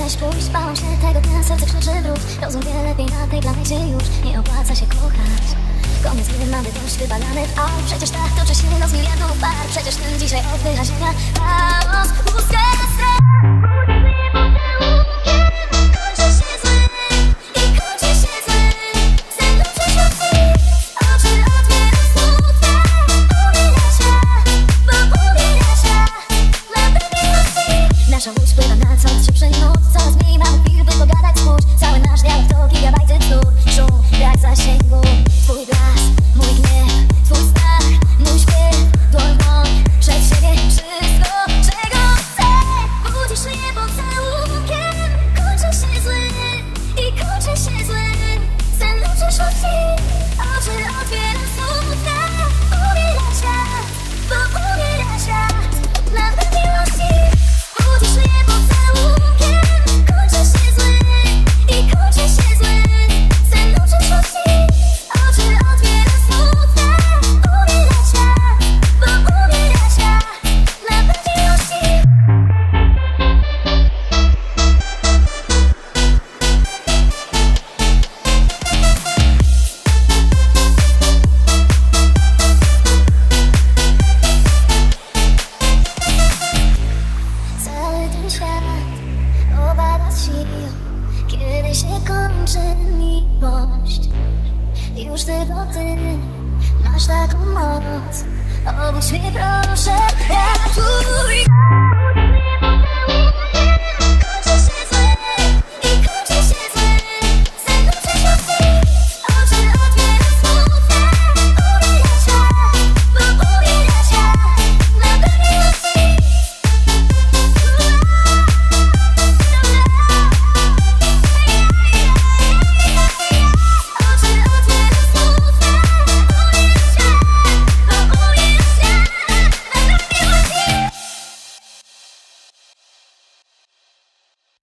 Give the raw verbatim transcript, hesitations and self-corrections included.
chciałeś pójść, bałam się tego dnia, serce krzyczy wróć. Rozumiem lepiej na tej planecie już nie opłaca się kochać. Koniec gry, mamy dość wywalany w aut. Przecież tak toczy się los miliardów par. Przecież ten dzisiaj od wyrażenia chaos, pustka na stres. Nasza łódź pływa na coraz szybszej nóg. Coraz mniej mamy chwil, by pogadać, spójrz. Cały nasz dialog to gigabajty bzdur. Szum, brak zasięgu. Twój glas, mój gniew, twój strach, mój śpiew. Dłoń, dłoń, przed siebie wszystko, czego chcę. Budzisz mnie pocałunkiem. Kończy się zły i kończy się zły. Sen do przyszłości, oczy otwieram smutne. Umiera świat, bo umiera świat. Dla miłości. Budzisz mnie pocałunkiem. Kończy się zły i kończy się zły. Sen do przyszłości, oczy otwieram smutne. Umiera świat, bo umiera świat. Dla miłości. Cały ten świat opada z sił, kiedy się kończy miłość. Już tylko ty masz taką moc. Obudź mnie proszę, ratuj.